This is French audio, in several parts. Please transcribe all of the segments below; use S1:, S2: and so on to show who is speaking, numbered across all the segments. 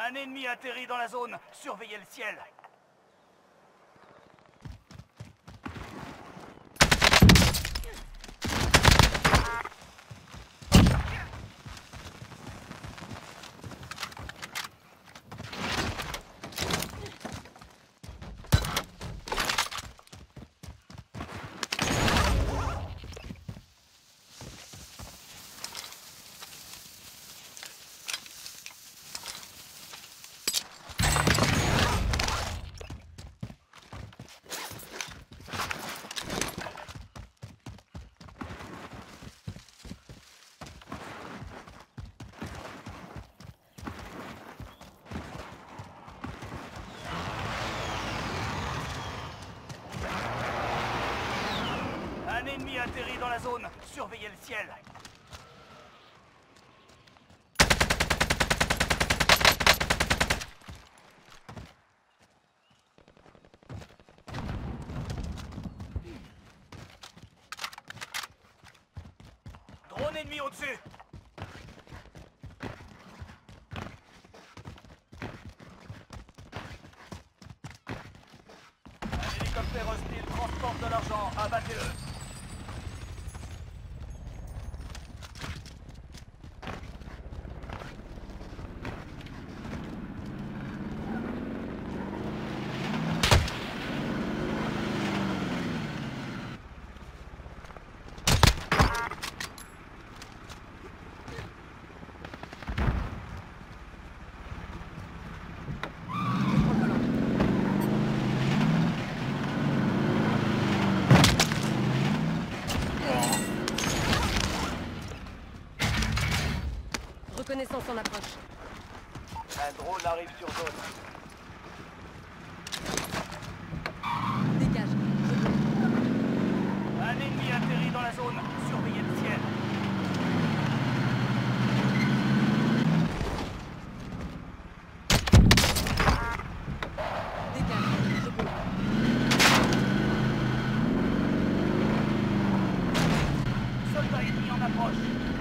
S1: Un ennemi atterrit dans la zone. Surveillez le ciel. Un ennemi atterrit dans la zone. Surveillez le ciel. Drone ennemi au-dessus. Un hélicoptère hostile transporte de l'argent. Abattez-le.
S2: Reconnaissance en approche.
S1: Un drone arrive sur zone.
S2: Dégage.
S1: Un ennemi atterrit dans la zone. Surveillez le ciel.
S2: Dégage. Je peux.
S1: Soldat ennemi en approche.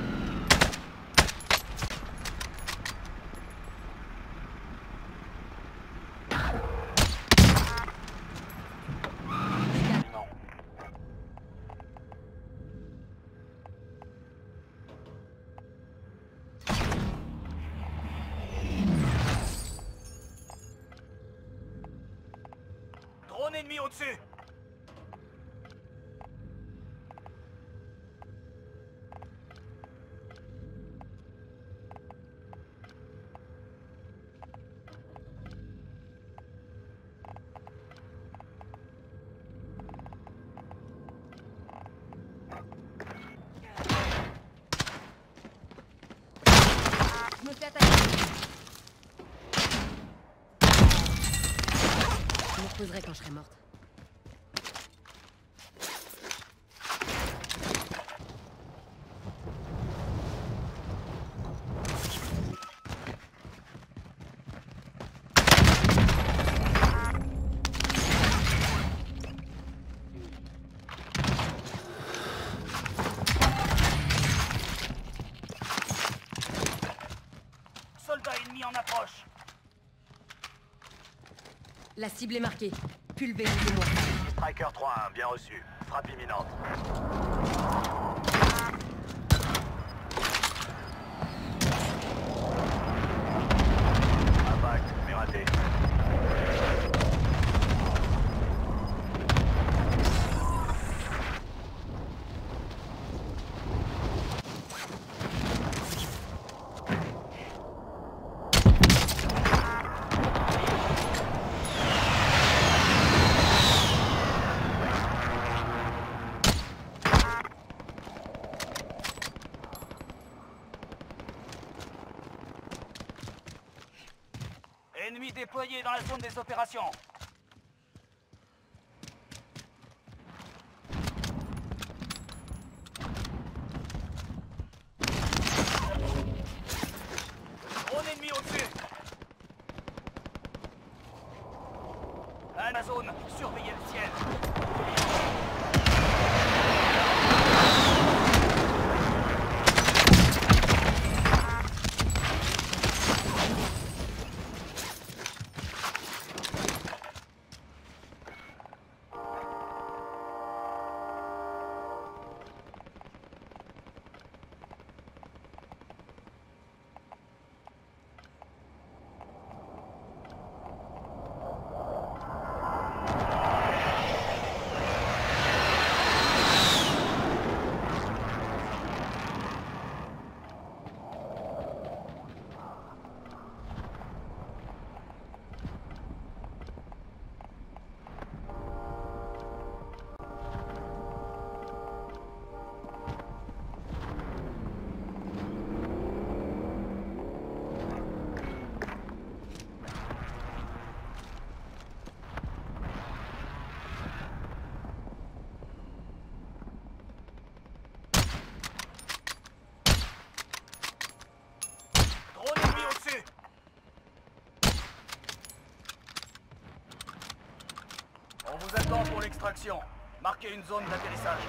S1: Drone ennemi au-dessus.
S2: Je me fais attaquer. Je me reposerai quand je serai morte.
S1: Soldat ennemi en approche.
S2: La cible est marquée. Pulvérisez-moi.
S1: Striker 3-1, bien reçu. Frappe imminente. Impact, mais raté. Ennemi déployé dans la zone des opérations. Drone ennemi au-dessus. La zone, surveillez le ciel. extraction. Marquez une zone d'atterrissage.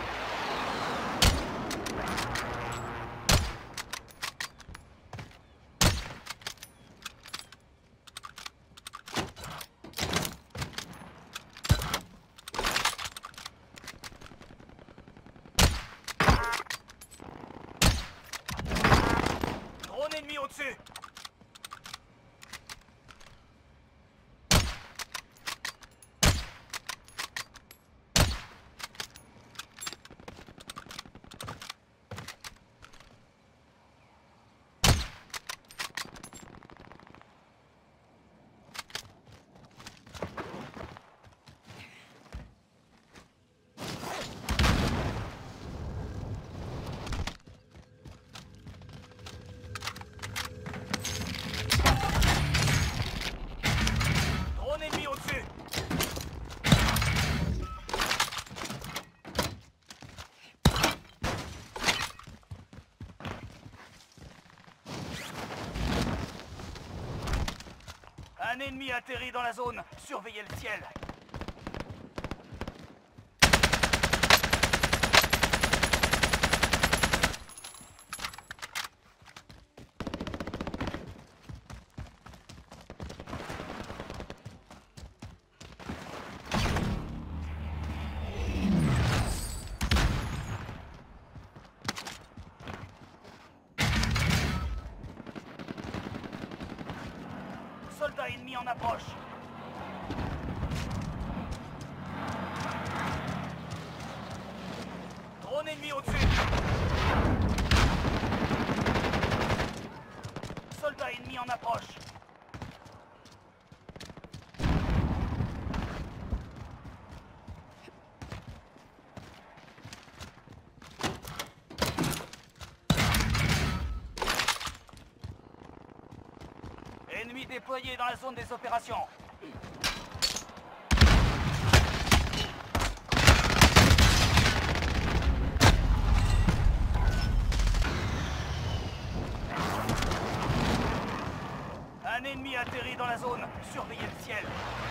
S1: Drone ennemi au-dessus. Drone ennemi au-dessus. Un ennemi atterrit dans la zone. Surveillez le ciel. Soldat ennemi en approche. Drone ennemi au-dessus. Soldat ennemi en approche. Ennemi déployé dans la zone des opérations. Un ennemi atterrit dans la zone. Surveillez le ciel.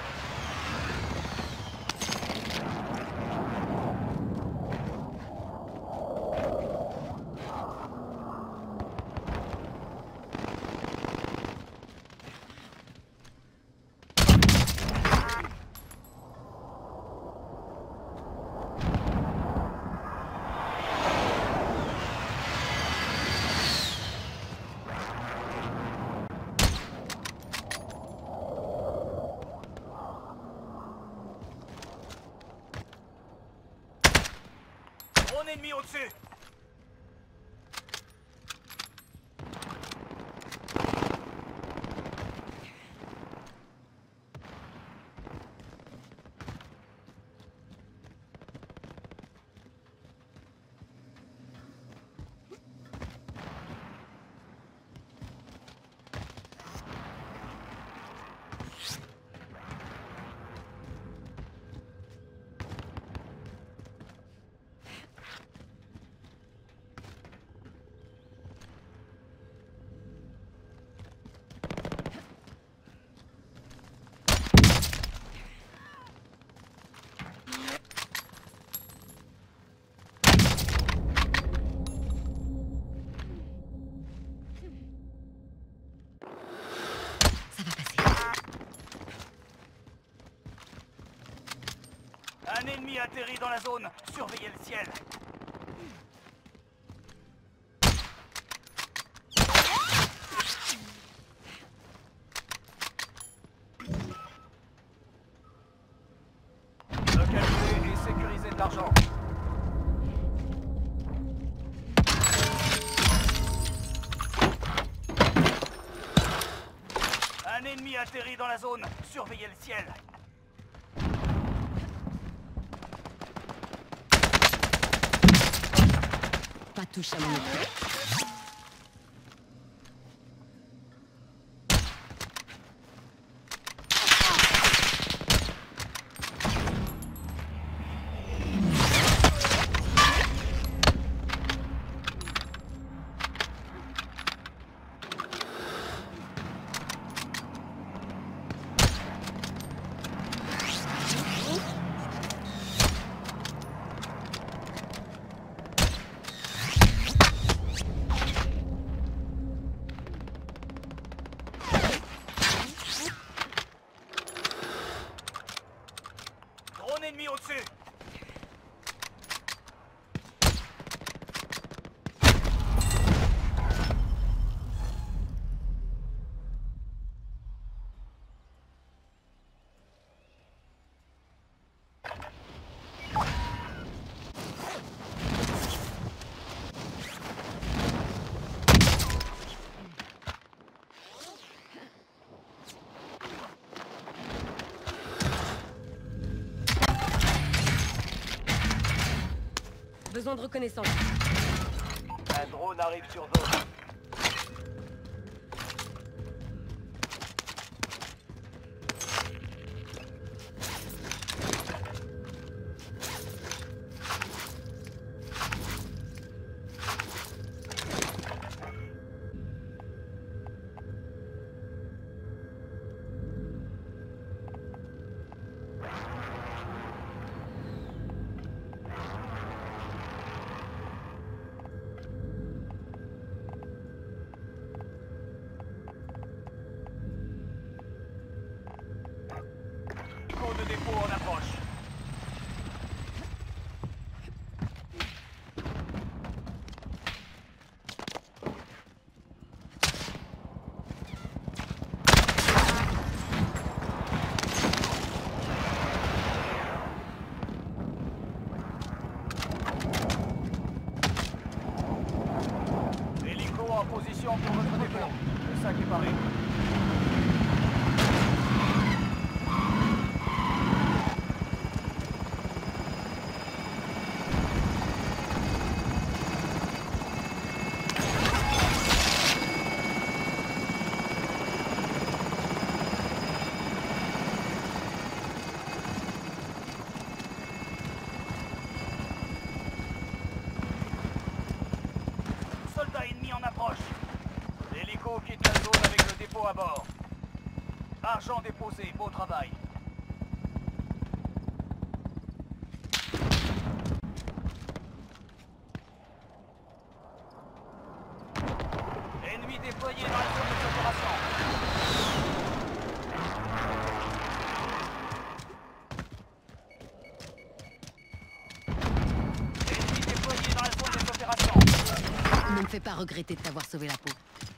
S1: Drone ennemi au-dessus. Un ennemi atterrit dans la zone. Surveillez le ciel. Localiser et sécuriser de l'argent. Un ennemi atterrit dans la zone. Surveillez le ciel.
S2: Pas touche à mon équipe. Besoin de reconnaissance.
S1: Un drone arrive sur zone. Hélico de dépôt en approche. Hélico en position pour votre dépôt. Le sac est paré. Soldat ennemi en approche. L'hélico quitte la zone avec le dépôt à bord. Argent déposé, beau travail. Ennemi déployé dans la zone d'opération. Ennemi déployé dans la zone des opérations.
S2: Ne me fais pas regretter de t'avoir sauvé la peau.